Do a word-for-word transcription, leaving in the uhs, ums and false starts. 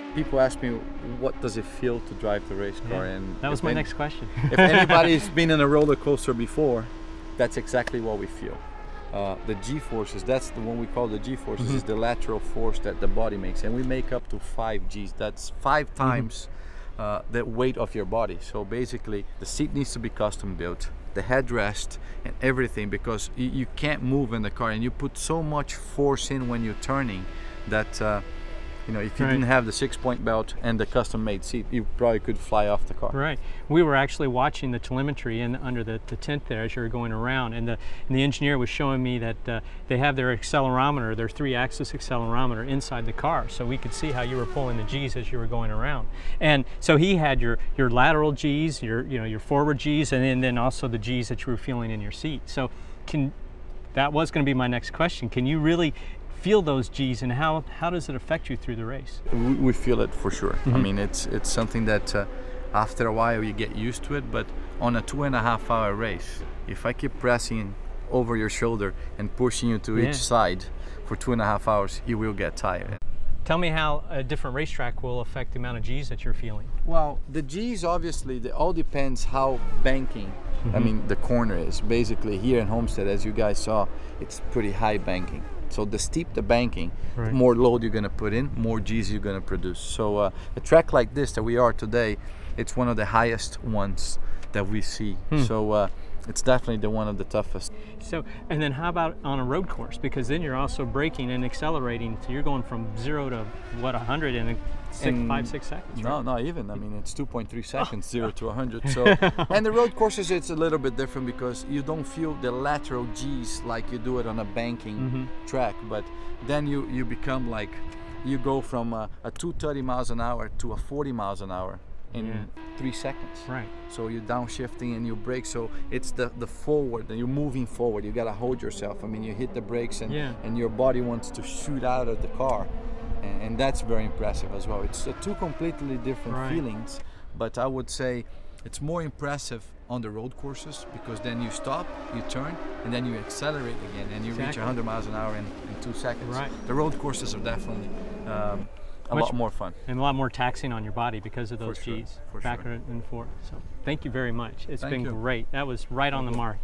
people ask me, what does it feel to drive the race car? Yeah, And that was my any, next question. If anybody's been in a roller coaster before, that's exactly what we feel. Uh, the G-forces, that's the one we call the G-forces, mm-hmm. is the lateral force that the body makes. And we make up to five Gs. That's five times mm-hmm. uh, the weight of your body. So basically, the seat needs to be custom built, the headrest and everything, because you, you can't move in the car, and you put so much force in when you're turning that uh, you know, if you right. didn't have the six-point belt and the custom-made seat, you probably could fly off the car. Right. We were actually watching the telemetry in under the, the tent there as you were going around, and the, and the engineer was showing me that uh, they have their accelerometer, their three-axis accelerometer inside the car, so we could see how you were pulling the G's as you were going around. And so he had your your lateral G's, your you know your forward G's, and then, then also the G's that you were feeling in your seat. So can that was going to be my next question. Can you really feel those G's, and how how does it affect you through the race? We, we feel it for sure. Mm-hmm. I mean, it's it's something that uh, after a while you get used to it. But on a two and a half hour race, if I keep pressing over your shoulder and pushing you to yeah. each side for two and a half hours, you will get tired. Tell me how a different racetrack will affect the amount of G's that you're feeling. Well, the G's obviously, it all depends how banking, mm-hmm. I mean, the corner is. Basically here in Homestead, as you guys saw, it's pretty high banking. So the steep the banking, right. more load you're going to put in, more G's you're going to produce. So uh, a track like this that we are today, it's one of the highest ones that we see. Hmm. So uh, it's definitely the one of the toughest. So, and then how about on a road course? Because then you're also braking and accelerating. So you're going from zero to what, a hundred in a six, in, five, six seconds, right? No, not even. I mean, it's two point three seconds, oh. zero to a hundred. So, and the road courses, it's a little bit different because you don't feel the lateral G's like you do it on a banking mm-hmm. track. But then you you become like, you go from a, a two thirty miles an hour to a forty miles an hour in yeah. three seconds. Right. So you're downshifting and you brake. So it's the the forward, and you're moving forward. You gotta hold yourself. I mean, you hit the brakes, and yeah. and your body wants to shoot out of the car. And, and that's very impressive as well. It's uh, two completely different right. feelings, but I would say it's more impressive on the road courses, because then you stop, you turn, and then you accelerate again, and you exactly. reach one hundred miles an hour in, in two seconds. Right. The road courses are definitely um, a Much, lot more fun. And a lot more taxing on your body because of those For sure. G's, For back sure. and forth. So thank you very much. It's Thank been you. great. That was right on the mark.